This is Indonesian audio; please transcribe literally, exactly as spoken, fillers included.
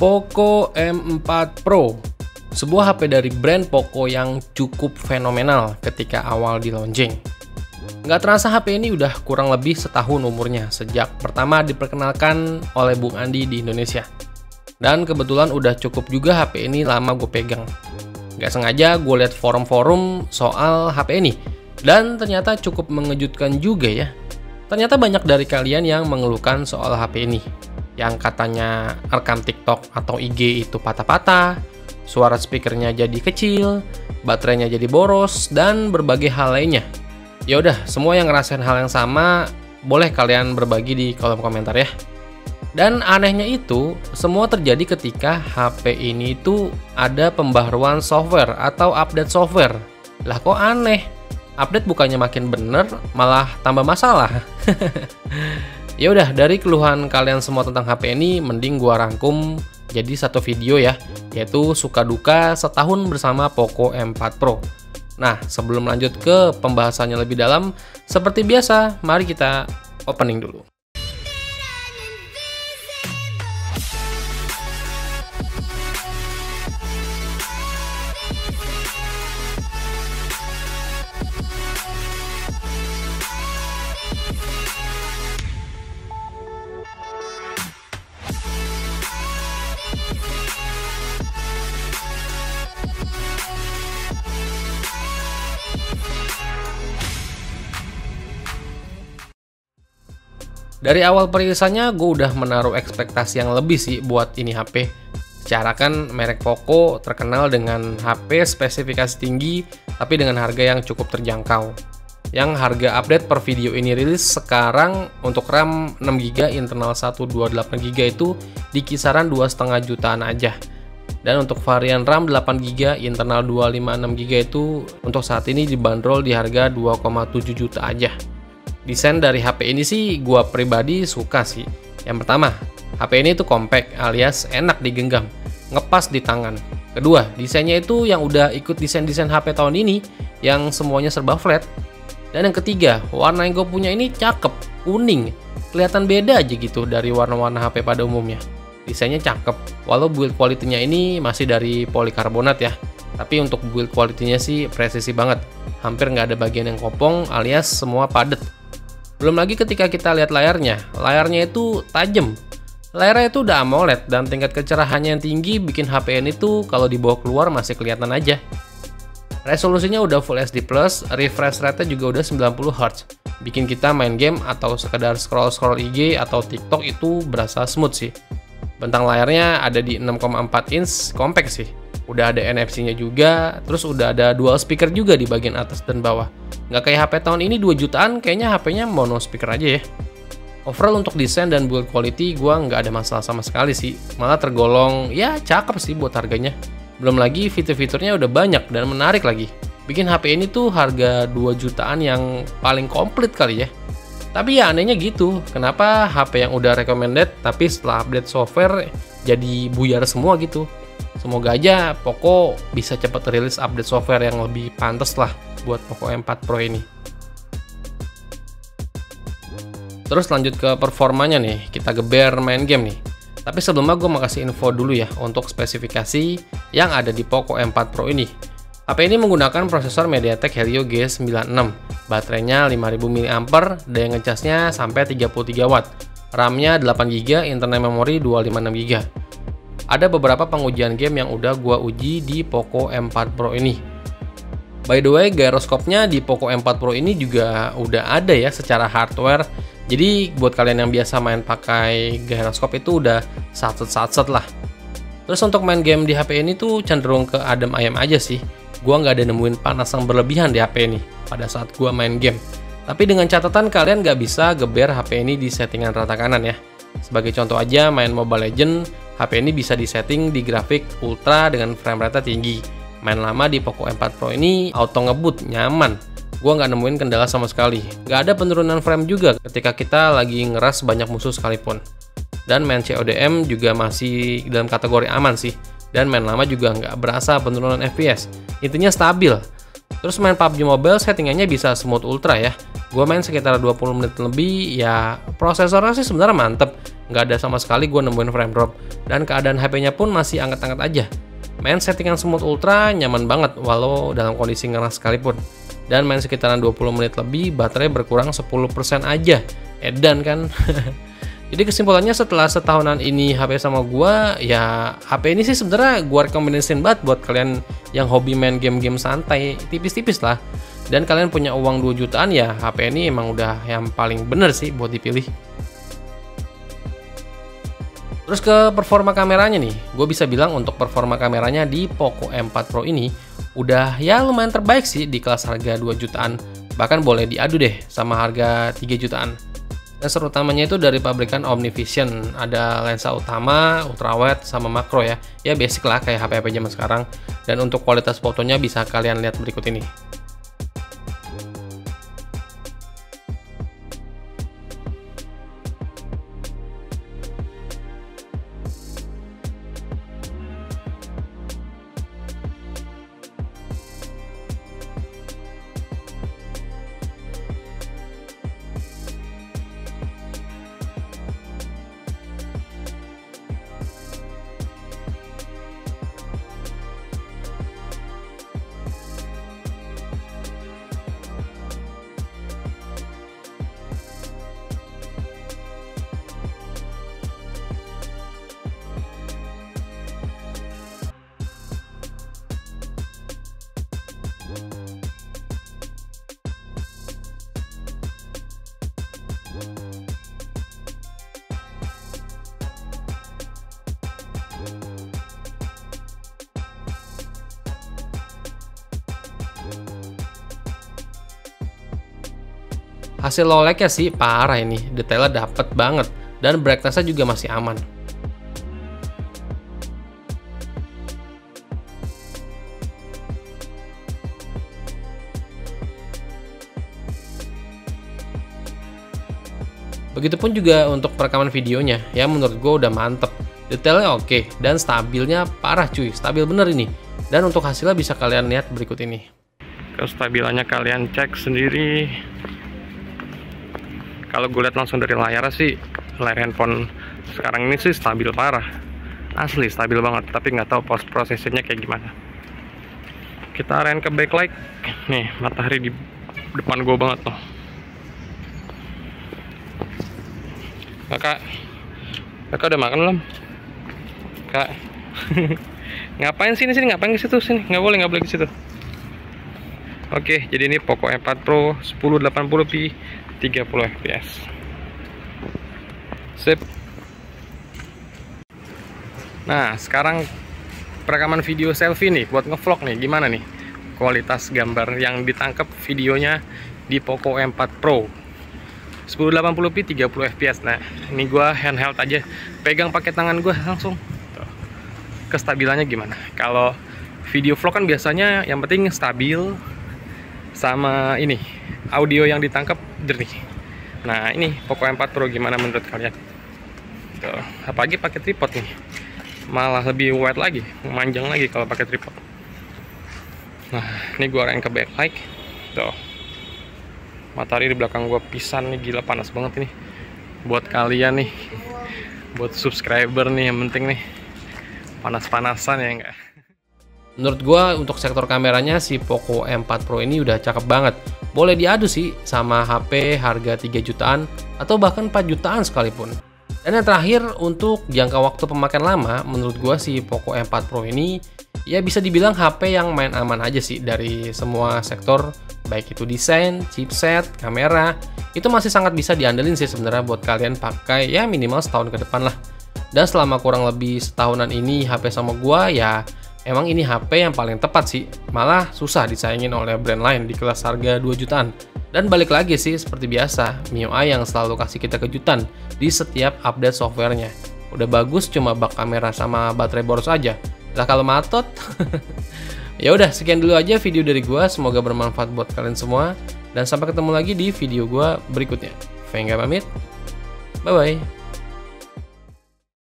Poco M empat Pro, sebuah H P dari brand Poco yang cukup fenomenal ketika awal di launching. Nggak terasa H P ini udah kurang lebih setahun umurnya sejak pertama diperkenalkan oleh Bung Andi di Indonesia. Dan kebetulan udah cukup juga H P ini lama gue pegang. Nggak sengaja gue lihat forum-forum soal H P ini, dan ternyata cukup mengejutkan juga ya. Ternyata banyak dari kalian yang mengeluhkan soal H P ini, yang katanya rekam TikTok atau I G itu patah-patah, suara speakernya jadi kecil, baterainya jadi boros, dan berbagai hal lainnya. Ya udah, semua yang ngerasain hal yang sama, boleh kalian berbagi di kolom komentar ya. Dan anehnya itu, semua terjadi ketika H P ini tuh ada pembaharuan software atau update software. Lah kok aneh? Update bukannya makin bener, malah tambah masalah. Ya udah, dari keluhan kalian semua tentang H P ini, mending gua rangkum jadi satu video ya, yaitu suka duka setahun bersama Poco M empat Pro. Nah, sebelum lanjut ke pembahasannya lebih dalam, seperti biasa, mari kita opening dulu. Dari awal perilisannya, gue udah menaruh ekspektasi yang lebih sih buat ini H P. Secara kan merek Poco terkenal dengan H P spesifikasi tinggi, tapi dengan harga yang cukup terjangkau. Yang harga update per video ini rilis sekarang untuk RAM enam giga, internal seratus dua puluh delapan giga itu di kisaran dua koma lima jutaan aja. Dan untuk varian RAM delapan giga, internal dua ratus lima puluh enam giga itu untuk saat ini dibanderol di harga dua koma tujuh juta aja. Desain dari H P ini sih gua pribadi suka sih. Yang pertama, H P ini tuh compact alias enak digenggam, ngepas di tangan. Kedua, desainnya itu yang udah ikut desain-desain H P tahun ini, yang semuanya serba flat. Dan yang ketiga, warna yang gue punya ini cakep, kuning, kelihatan beda aja gitu dari warna-warna H P pada umumnya. Desainnya cakep, walau build quality-nya ini masih dari polikarbonat ya. Tapi untuk build quality-nya sih presisi banget, hampir nggak ada bagian yang kopong alias semua padet. Belum lagi ketika kita lihat layarnya, layarnya itu tajam. Layarnya itu udah AMOLED dan tingkat kecerahannya yang tinggi bikin H P ini tuh kalau dibawa keluar masih kelihatan aja. Resolusinya udah Full H D plus, refresh rate-nya juga udah sembilan puluh hertz. Bikin kita main game atau sekedar scroll-scroll I G atau TikTok itu berasa smooth sih. Bentang layarnya ada di enam koma empat inch, compact sih. Udah ada N F C-nya juga, terus udah ada dual speaker juga di bagian atas dan bawah. Nggak kayak H P tahun ini dua jutaan, kayaknya H P-nya mono speaker aja ya. Overall untuk desain dan build quality gua nggak ada masalah sama sekali sih. Malah tergolong ya cakep sih buat harganya. Belum lagi fitur-fiturnya udah banyak dan menarik lagi. Bikin H P ini tuh harga dua jutaan yang paling komplit kali ya. Tapi ya anehnya gitu, kenapa H P yang udah recommended tapi setelah update software jadi buyar semua gitu. Semoga aja Poco bisa cepat rilis update software yang lebih pantas lah buat Poco M empat Pro ini. Terus lanjut ke performanya nih, kita geber main game nih. Tapi sebelumnya gue mau kasih info dulu ya untuk spesifikasi yang ada di Poco M empat Pro ini. H P ini menggunakan prosesor MediaTek Helio G sembilan puluh enam, baterainya lima ribu miliampere hora, daya ngecasnya sampai tiga puluh tiga watt, RAM-nya delapan giga, internal memori dua ratus lima puluh enam giga. Ada beberapa pengujian game yang udah gua uji di Poco M empat Pro ini. By the way, gyroscope-nya di Poco M empat Pro ini juga udah ada ya secara hardware. Jadi buat kalian yang biasa main pakai gyroscope itu udah satset-satset lah. Terus untuk main game di H P ini tuh cenderung ke adem ayem aja sih. Gua nggak ada nemuin panas yang berlebihan di H P ini pada saat gua main game. Tapi dengan catatan kalian nggak bisa geber H P ini di settingan rata kanan ya. Sebagai contoh aja, main Mobile Legends, H P ini bisa disetting di grafik ultra dengan frame rate tinggi. Main lama di Poco M empat Pro ini auto ngebut, nyaman. Gua nggak nemuin kendala sama sekali. Nggak ada penurunan frame juga ketika kita lagi ngeras banyak musuh sekalipun. Dan main C O D M juga masih dalam kategori aman sih. Dan main lama juga nggak berasa penurunan F P S. Intinya stabil. Terus main P U B G Mobile settingannya bisa smooth ultra ya. Gue main sekitar dua puluh menit lebih, ya prosesornya sih sebenarnya mantep. nggak ada sama sekali gue nemuin frame drop. Dan keadaan H P-nya pun masih anget-anget aja. Main settingan smooth ultra nyaman banget walau dalam kondisi ngeras sekalipun. Dan main sekitaran dua puluh menit lebih, baterai berkurang sepuluh persen aja. Edan kan? Jadi kesimpulannya setelah setahunan ini H P sama gua, ya H P ini sih sebenarnya gua rekomendasiin banget buat kalian yang hobi main game-game santai, tipis-tipis lah. Dan kalian punya uang dua jutaan, ya H P ini emang udah yang paling bener sih buat dipilih. Terus ke performa kameranya nih, gue bisa bilang untuk performa kameranya di Poco M empat Pro ini udah ya lumayan terbaik sih di kelas harga dua jutaan. Bahkan boleh diadu deh sama harga tiga jutaan. Sensor utamanya itu dari pabrikan OmniVision, ada lensa utama, ultrawide, sama makro ya. Ya basic lah kayak H P H P zaman sekarang. Dan untuk kualitas fotonya bisa kalian lihat berikut ini. Hasil low lag-nya sih parah ini, detailnya dapet banget, dan brightness-nya juga masih aman. Begitupun juga untuk perekaman videonya, ya menurut gue udah mantep. Detailnya oke, dan stabilnya parah cuy, stabil bener ini. Dan untuk hasilnya bisa kalian lihat berikut ini. Kestabilannya kalian cek sendiri. Kalau gue lihat langsung dari layar sih, layar handphone sekarang ini sih stabil parah. Asli stabil banget, tapi nggak tahu post processingnya kayak gimana. Kita arahin ke backlight. Nih, matahari di depan gue banget tuh. Kakak, kakak udah makan belum? Kak, ngapain sini sini? Ngapain ke situ sini? Nggak boleh, nggak boleh ke situ. Oke, jadi ini Poco M empat Pro sepuluh delapan puluh p tiga puluh F P S. Sip. Nah, sekarang perekaman video selfie nih buat ngevlog nih, gimana nih kualitas gambar yang ditangkap videonya di Poco M empat Pro sepuluh delapan puluh p tiga puluh F P S. Nah, ini gua handheld aja, pegang pakai tangan gua langsung. Tuh. Kestabilannya gimana? Kalau video vlog kan biasanya yang penting stabil sama ini audio yang ditangkap jernih. Nah, ini Poco M empat Pro gimana menurut kalian? Tuh, apalagi pakai tripod nih, malah lebih wide lagi, memanjang lagi kalau pakai tripod. Nah, ini gua arahin ke backlight. Tuh, matahari di belakang gua pisan nih, gila panas banget ini. Buat kalian nih, buat subscriber nih yang penting nih, panas-panasan ya enggak? Menurut gua untuk sektor kameranya si Poco M empat Pro ini udah cakep banget. Boleh diadu sih sama H P harga tiga jutaan atau bahkan empat jutaan sekalipun. Dan yang terakhir untuk jangka waktu pemakaian lama, menurut gua si Poco M empat Pro ini ya bisa dibilang H P yang main aman aja sih dari semua sektor, baik itu desain, chipset, kamera, itu masih sangat bisa diandelin sih sebenarnya buat kalian pakai ya minimal setahun ke depan lah. Dan selama kurang lebih setahunan ini H P sama gua ya emang ini H P yang paling tepat sih, malah susah disaingin oleh brand lain di kelas harga dua jutaan. Dan balik lagi sih seperti biasa, M I U I yang selalu kasih kita kejutan di setiap update softwarenya. Udah bagus cuma bak kamera sama baterai boros aja. Lah kalau matot. Ya udah sekian dulu aja video dari gua, semoga bermanfaat buat kalian semua dan sampai ketemu lagi di video gua berikutnya. Venga pamit. Bye bye.